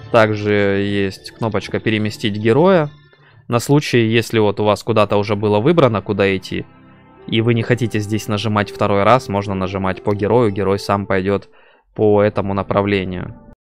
Также есть кнопочка «Переместить героя». На случай, если вот у вас куда-то уже было выбрано, куда идти, и вы не хотите здесь нажимать второй раз, можно нажимать по герою, герой сам пойдет по этому направлению.